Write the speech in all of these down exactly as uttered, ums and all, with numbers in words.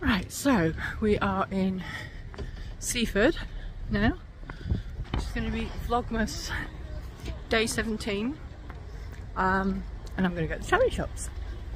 Right, so we are in Seaford now. It's going to be Vlogmas day seventeen, um, and I'm going to go to the charity shops.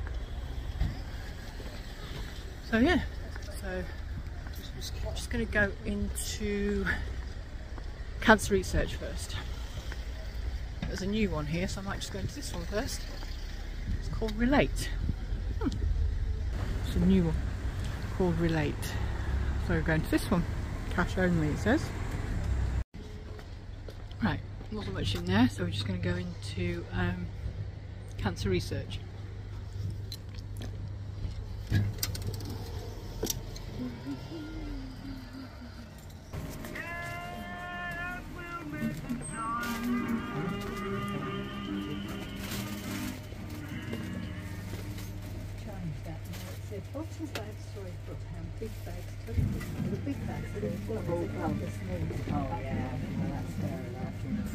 So yeah, so just, just going to go into cancer research first. There's a new one here, so I might just go into this one first. It's called Relate. Hmm. It's a new one called Relate. So we're going to this one. Cash only, it says. Right, not much in there, so we're just going to go into um, cancer research. Bottom bags, sorry, got ham, big bags, the big bags that are full of all this small. Oh yeah, well, that's fair enough.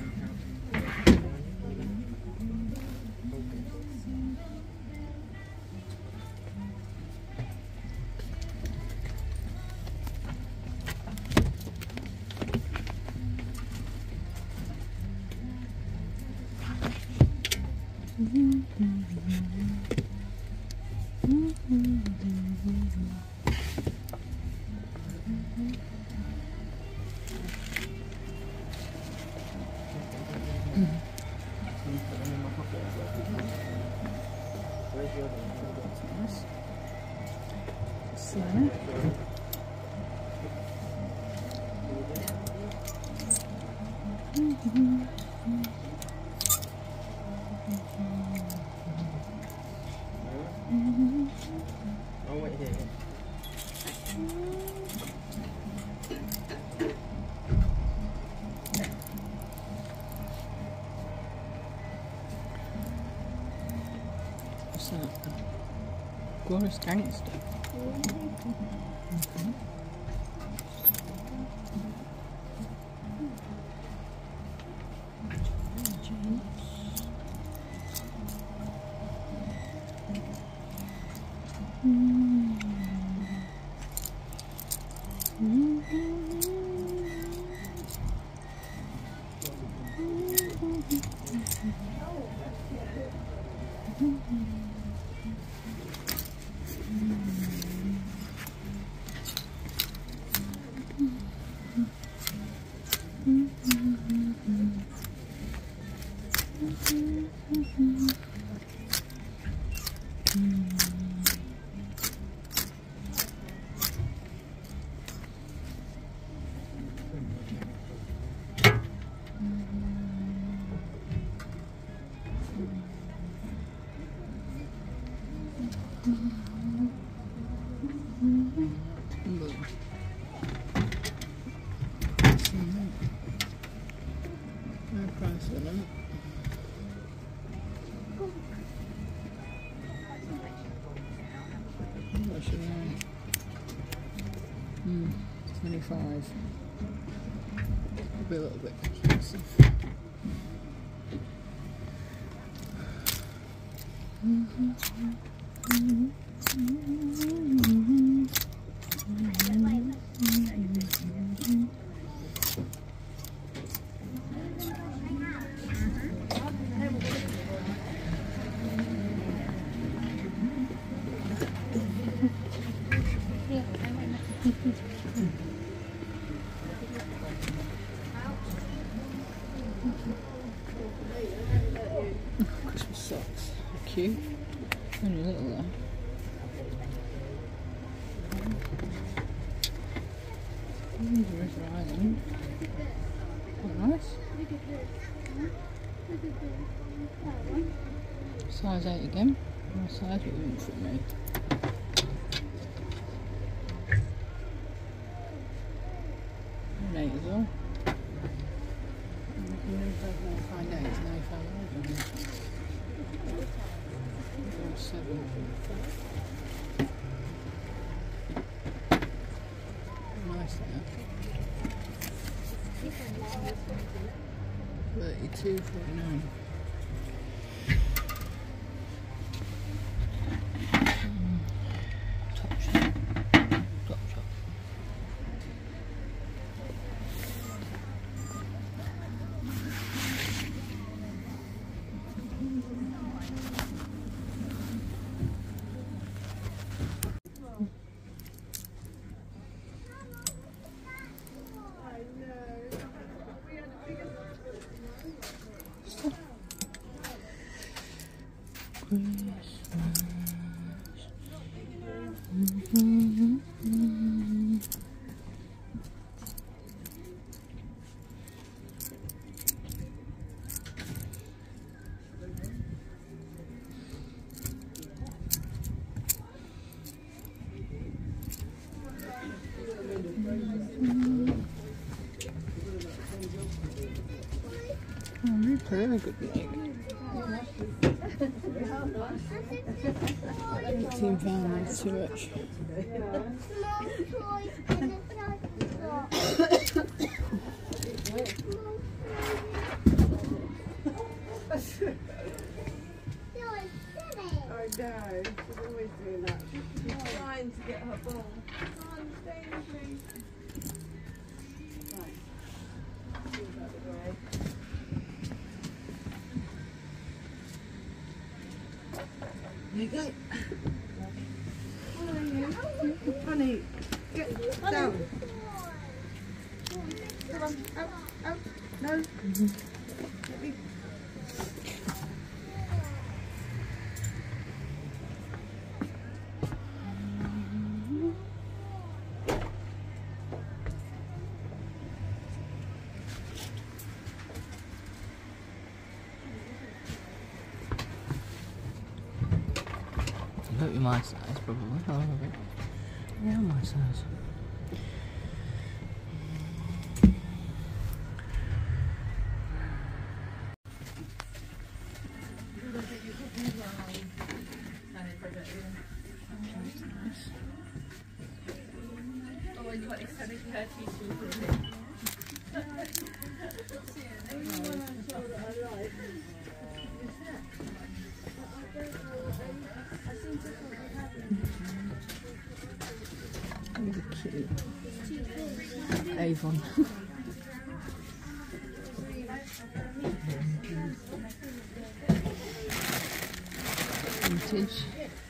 Slime. I'll wait here. What's that? Glorious Gangster. Mm-hmm. No price on them. I should know. Hmm, twenty-five. Could be a little bit expensive. Mm-hmm. Mm-hmm. Christmas socks, they're cute. Only a little though. Mm, the River Island. Quite nice. Size eight again. My size, but it wouldn't fit me. An eight as well. Find out it's no fun. Seven. Nice there. Thirty-two forty-nine. Top shop. They're a good leg. eighteen pounds, too much. I know, she's always doing that. She's trying to get her ball. Come on, stay with me. Right. Move out the way. There you go. What are you? Honey, get down. Come on, out, out. No. Let me. I hope you're my size, probably. I love it. Yeah, my size. Oh, and you've got this stomach hurty too. Anyone I'm sure that I like. I seem to something happening. Really cute. Avon. Vintage.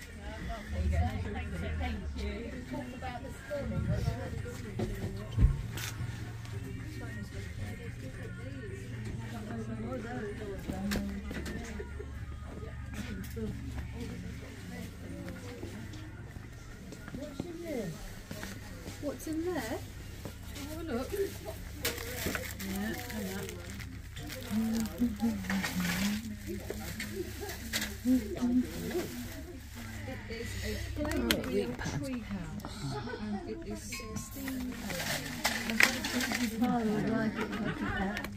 What's in there? Have a look. Yeah, and that. It is a plain tree house and it is sixteen pounds. I would like it like that.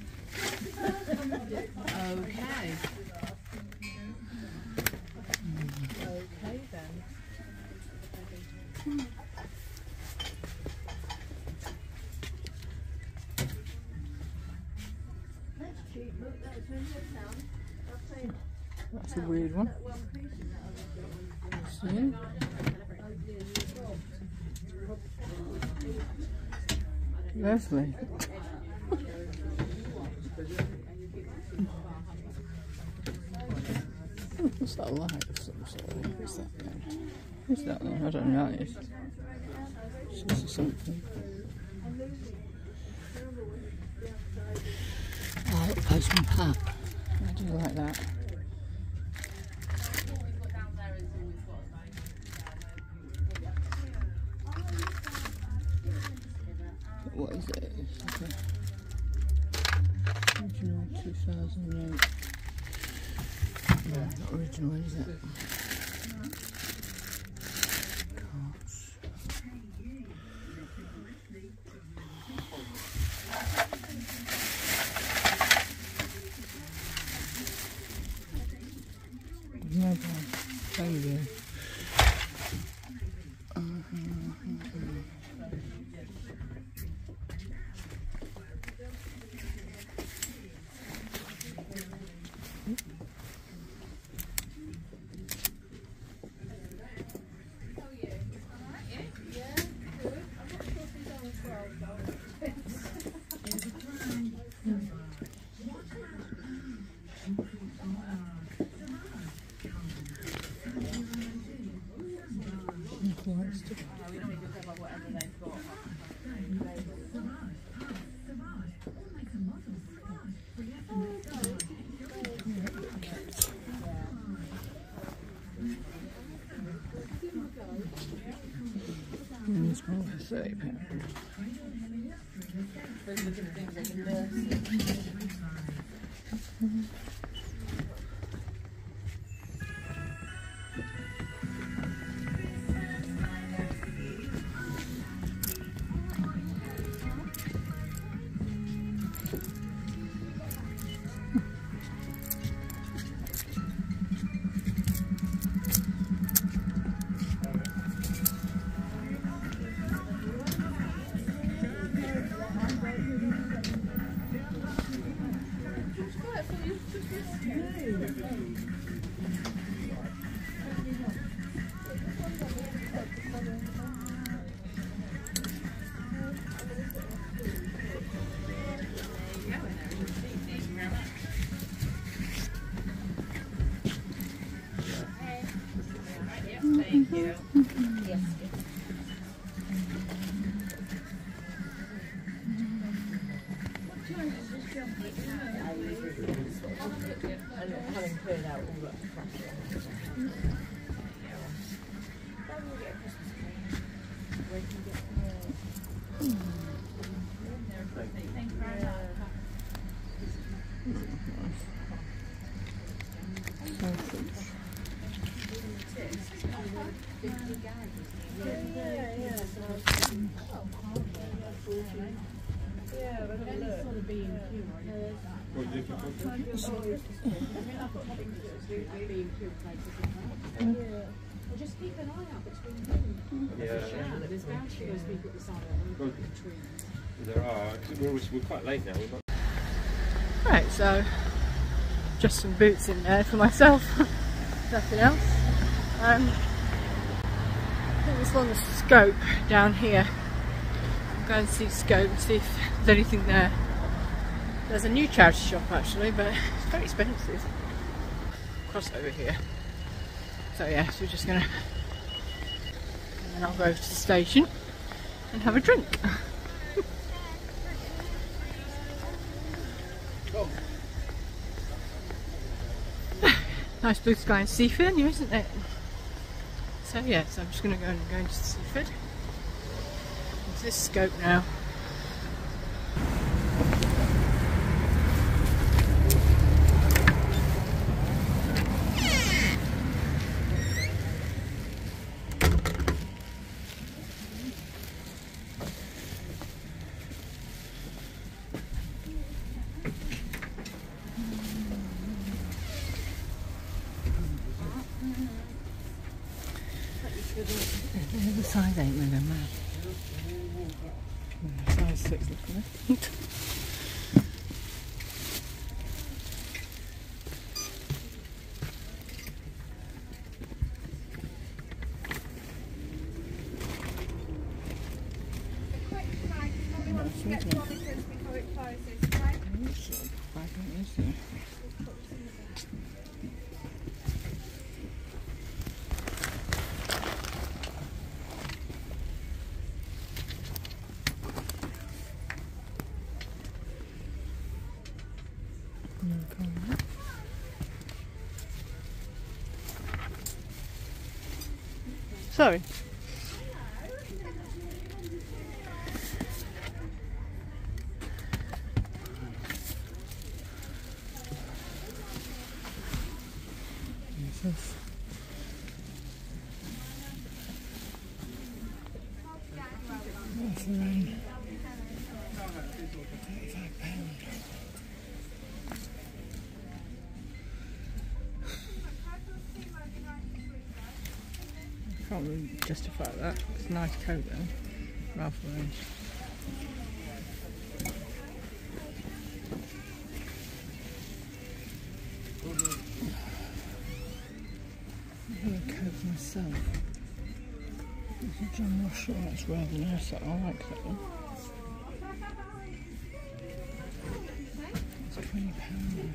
Okay. Okay then. That's cheap, look, that was really a pound. I'll say That's a weird one. that one piece in that other See? oh dear, you're Lovely. What's that light of some sort? What's that then? What's that then? I don't know. It's just something. Oh, look, Postman Pat. I do like that. What is it? It's like a original two thousand eight. No, not original, is it? Cards. No, thank you. Mm, it's more for thirty pounds. Yes. And having cleared out all that crap. Just keep an eye out between them. Yeah. There's bound to be those people at the side of the road between. There are. We're, we're quite late now. We've got... Right, so just some boots in there for myself. Nothing else. Um, I think there's one Scope down here. I'll go and see Scope and see if there's anything there. There's a new charity shop actually, but it's very expensive. Cross over here. So yeah, so we're just gonna, and then I'll go to the station and have a drink. Nice blue sky in Seaford, new, isn't it? So yeah, so I'm just gonna go and go into Seaford. Into this Scope now. The size ain't really mad. Size six looking at. Sorry. Jesus. That's the rain. thirty-five pounds. Can't really justify that. It's a nice coat though. Ralph Lauren. I have a coat for myself. It's a John Ross, that's rather nice. I like that one. It's twenty pounds.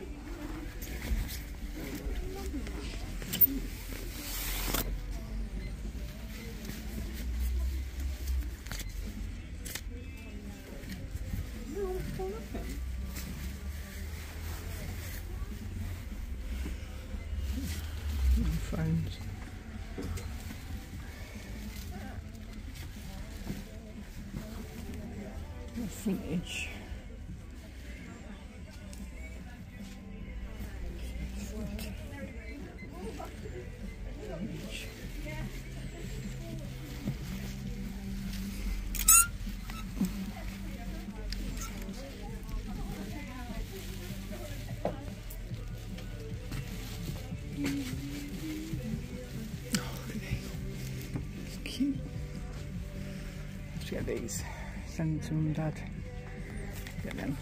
Phones. Vintage. Cute. Let's get these. Send them to mum and dad. Get them.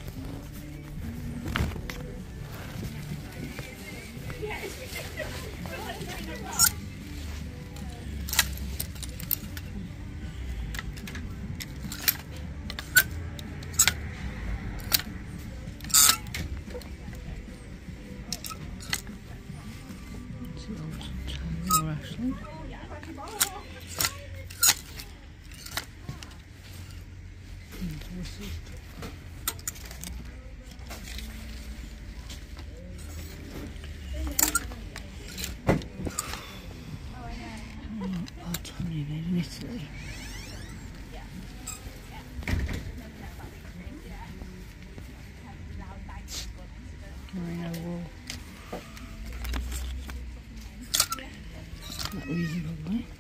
It's an old Actually. Oh, totally made in Italy. Merino wool. Not reasonable, right?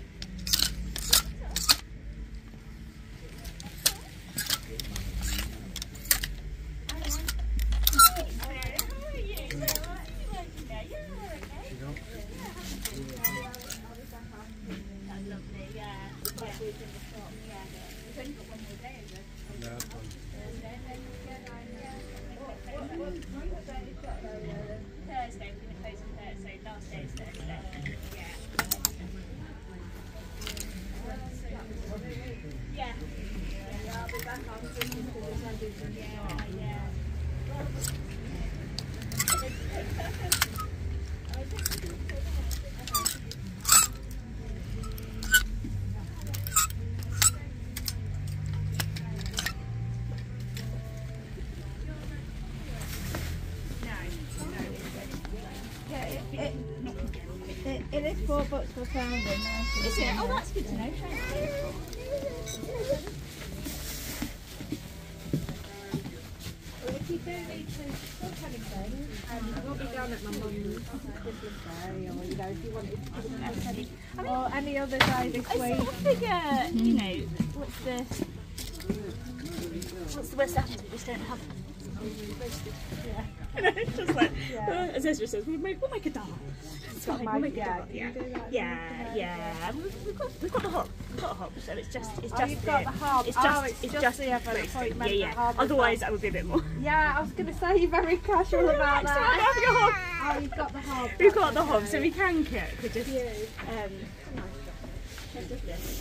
Thursday, we're going to close on Thursday, last day is Thursday. Yeah. Yeah, I'll be back after Christmas. Yeah, yeah. It, it is four bucks for pound. Is it? Oh, that's good to know. Thank you. Well, if you do need to stop having things, um, I won't be down at my mum's Christmas Day, or you know, if you wanted to give them any, I mean, or any other day this I week. sort of figure, you know, what's the what's the worst that happens? We just don't have roasted. Yeah. It's just like, Yeah. uh, as Ezra says, we'll make, we'll make a dal. It's fine, we'll make a yeah, dal. can you Yeah, do that? yeah, yeah. We've, we've got we've got the hob, we've got a hob, so it's just it's Oh, just you've got the hob. It's Oh, just it's it's just just the other roasted. appointment, Yeah, the yeah. hob as Otherwise, well. that would be a bit more. Yeah, I was going to say you're very casual about Next time, that. having a hob. Oh, you've got the hob. We've got that's the hob, okay. so we can cook. We just You. um. just this.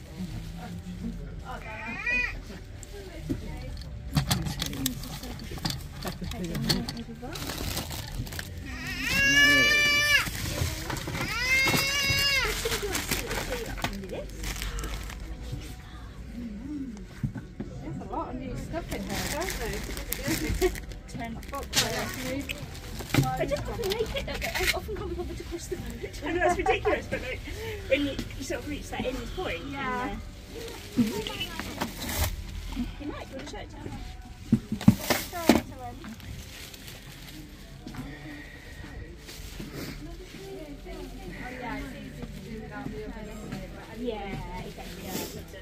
There's a lot of new stuff in here, don't there? Ten. I've got quite a few. I just often make it. Like, I often can't be bothered to cross the road. I know that's ridiculous, but like, when you, you sort of reach that end point, Yeah. And, uh, you might. Do you want to show it to them? Show it to them. Yeah, exactly. Yeah.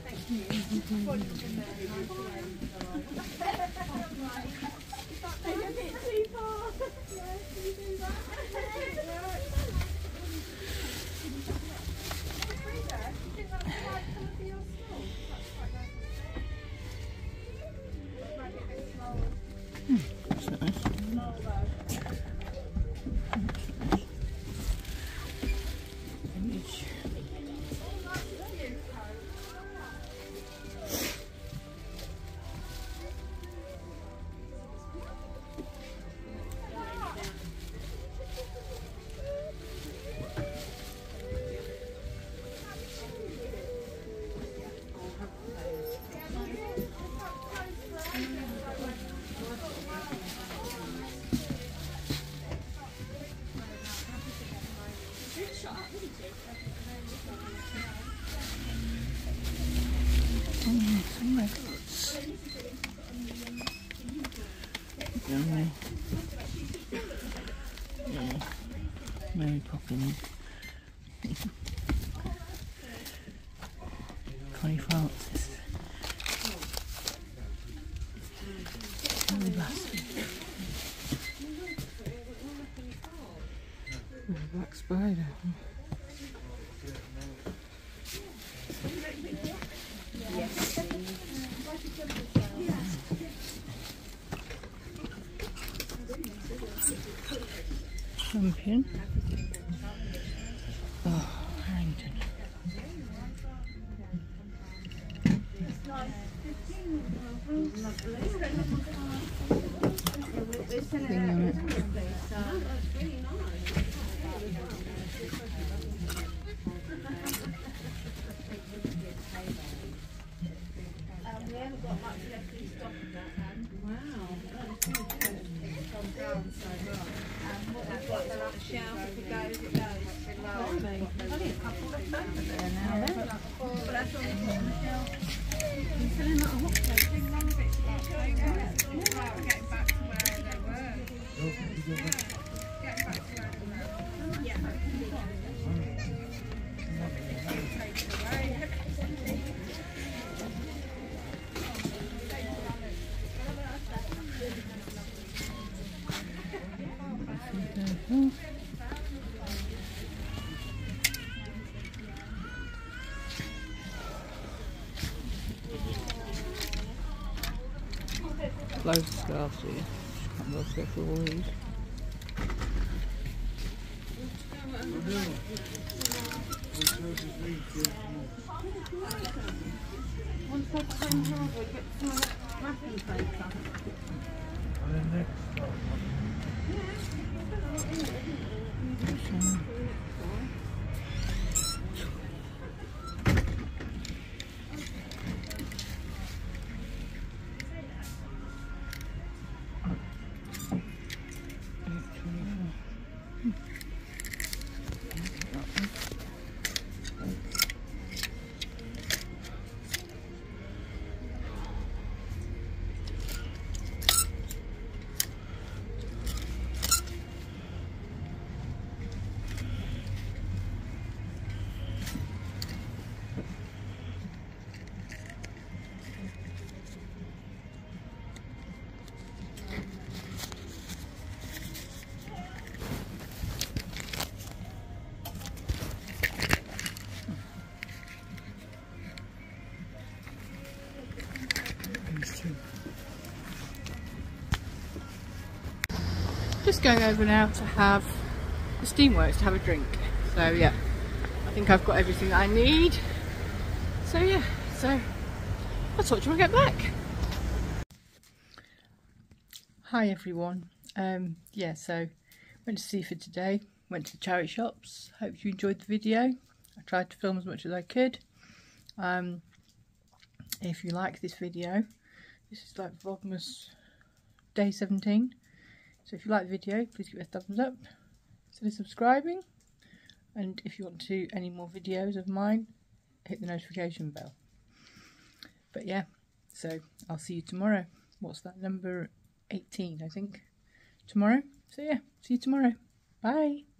Yeah, Mary Poppins. Connie Francis. Emily Bassett. Oh, Black Spider. Champion. Oh, Harrington. Thing on it. Loads of scarves here. Just can't well go through all these. Just going over now to have the Steamworks to have a drink. So yeah, I think I've got everything that I need. So yeah, so I'll talk to you when I get back. Hi everyone. Um, yeah, so went to Seaford today. Went to the charity shops. Hope you enjoyed the video. I tried to film as much as I could. Um, if you like this video, this is like Vlogmas day seventeen. So if you like the video, please give it a thumbs up, consider subscribing, and if you want to see any more videos of mine, hit the notification bell. But yeah, so I'll see you tomorrow. What's that, number eighteen I think, tomorrow? So yeah, see you tomorrow. Bye.